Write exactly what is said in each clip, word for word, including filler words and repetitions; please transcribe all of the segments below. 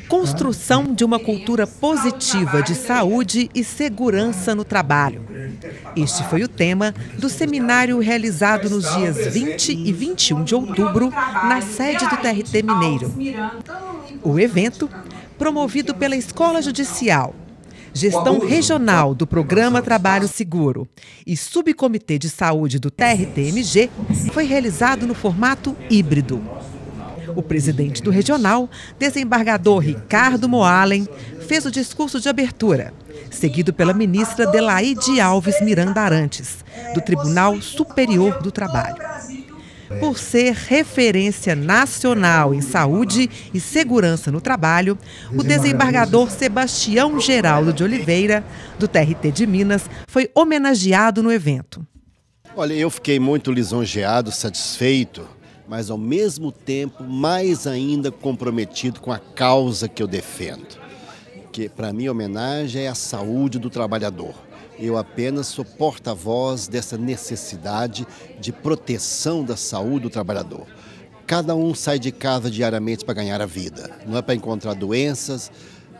Construção de uma cultura positiva de saúde e segurança no trabalho. Este foi o tema do seminário realizado nos dias vinte e vinte e um de outubro, na sede do T R T Mineiro. O evento, promovido pela Escola Judicial, Gestão Regional do Programa Trabalho Seguro e Subcomitê de Saúde do T R T M G, foi realizado no formato híbrido. O presidente do regional, desembargador Ricardo Moalen, fez o discurso de abertura, seguido pela ministra Delaide Alves Miranda Arantes, do Tribunal Superior do Trabalho. Por ser referência nacional em saúde e segurança no trabalho, o desembargador Sebastião Geraldo de Oliveira, do T R T de Minas, foi homenageado no evento. Olha, eu fiquei muito lisonjeado, satisfeito, mas ao mesmo tempo mais ainda comprometido com a causa que eu defendo. Que para mim a homenagem é a saúde do trabalhador. Eu apenas sou porta-voz dessa necessidade de proteção da saúde do trabalhador. Cada um sai de casa diariamente para ganhar a vida, não é para encontrar doenças,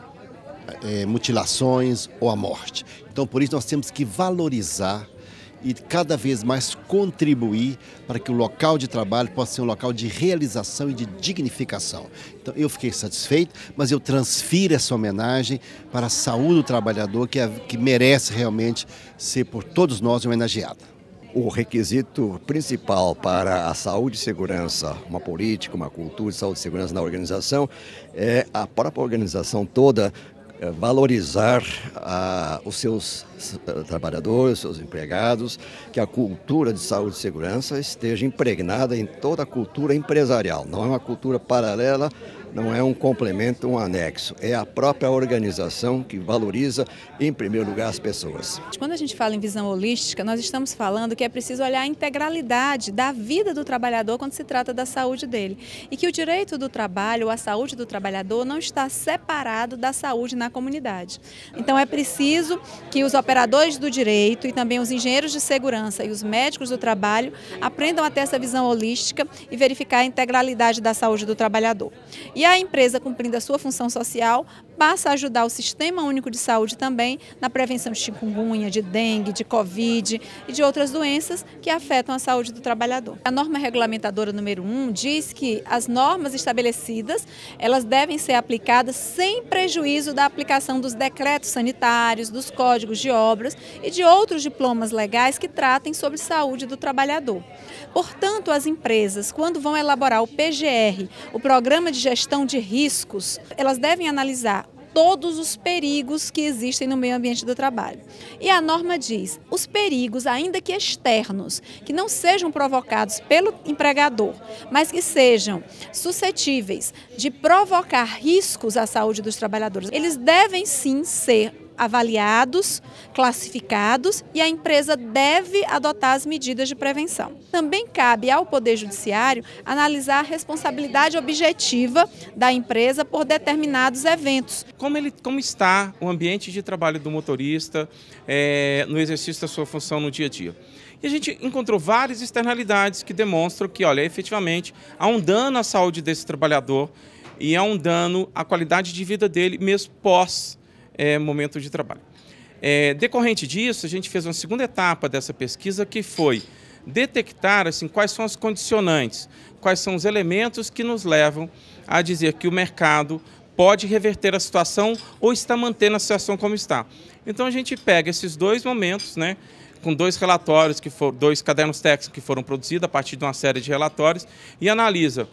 é, mutilações ou a morte. Então por isso nós temos que valorizar e cada vez mais contribuir para que o local de trabalho possa ser um local de realização e de dignificação. Então eu fiquei satisfeito, mas eu transfiro essa homenagem para a saúde do trabalhador, que, é, que merece realmente ser por todos nós homenageada. O requisito principal para a saúde e segurança, uma política, uma cultura de saúde e segurança na organização, é a própria organização toda valorizar ah, os seus trabalhadores, os seus empregados, que a cultura de saúde e segurança esteja impregnada em toda a cultura empresarial. Não é uma cultura paralela, não é um complemento, um anexo. É a própria organização que valoriza, em primeiro lugar, as pessoas. Quando a gente fala em visão holística, nós estamos falando que é preciso olhar a integralidade da vida do trabalhador quando se trata da saúde dele. E que o direito do trabalho, a saúde do trabalhador, não está separado da saúde na comunidade. Então é preciso que os operadores do direito e também os engenheiros de segurança e os médicos do trabalho aprendam a ter essa visão holística e verificar a integralidade da saúde do trabalhador. E a empresa, cumprindo a sua função social, passa a ajudar o Sistema Único de Saúde também na prevenção de chikungunya, de dengue, de covid e de outras doenças que afetam a saúde do trabalhador. A norma regulamentadora número um diz que as normas estabelecidas, elas devem ser aplicadas sem prejuízo da aplicação dos decretos sanitários, dos códigos de obras e de outros diplomas legais que tratem sobre saúde do trabalhador. Portanto, as empresas, quando vão elaborar o P G R, o Programa de Gestão de Riscos, elas devem analisar todos os perigos que existem no meio ambiente do trabalho. E a norma diz, os perigos, ainda que externos, que não sejam provocados pelo empregador, mas que sejam suscetíveis de provocar riscos à saúde dos trabalhadores, eles devem sim ser avaliados, classificados e a empresa deve adotar as medidas de prevenção. Também cabe ao Poder Judiciário analisar a responsabilidade objetiva da empresa por determinados eventos. Como, ele, como está o ambiente de trabalho do motorista é, no exercício da sua função no dia a dia? E a gente encontrou várias externalidades que demonstram que, olha, efetivamente há um dano à saúde desse trabalhador e há um dano à qualidade de vida dele mesmo pós É, momento de trabalho. É, decorrente disso, a gente fez uma segunda etapa dessa pesquisa, que foi detectar assim, quais são as condicionantes, quais são os elementos que nos levam a dizer que o mercado pode reverter a situação ou está mantendo a situação como está. Então a gente pega esses dois momentos, né, com dois relatórios, que foram, dois cadernos técnicos que foram produzidos a partir de uma série de relatórios e analisa,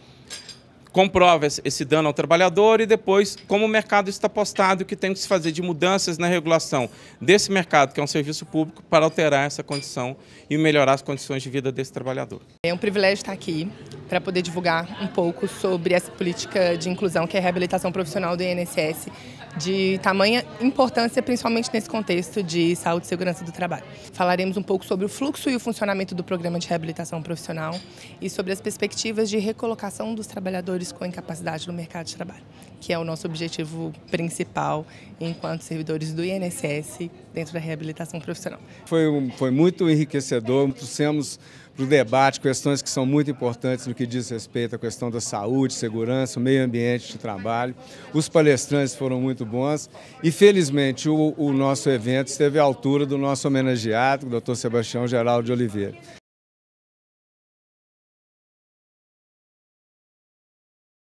comprova esse dano ao trabalhador e depois como o mercado está postado e o que tem que se fazer de mudanças na regulação desse mercado, que é um serviço público, para alterar essa condição e melhorar as condições de vida desse trabalhador. É um privilégio estar aqui para poder divulgar um pouco sobre essa política de inclusão, que é a reabilitação profissional do I N S S, de tamanha importância, principalmente nesse contexto de saúde e segurança do trabalho. Falaremos um pouco sobre o fluxo e o funcionamento do programa de reabilitação profissional e sobre as perspectivas de recolocação dos trabalhadores com incapacidade no mercado de trabalho, que é o nosso objetivo principal enquanto servidores do I N S S dentro da reabilitação profissional. Foi, foi muito enriquecedor, trouxemos para o debate, questões que são muito importantes no que diz respeito à questão da saúde, segurança, meio ambiente de trabalho. Os palestrantes foram muito bons e, felizmente, o, o nosso evento esteve à altura do nosso homenageado, o doutor Sebastião Geraldo de Oliveira.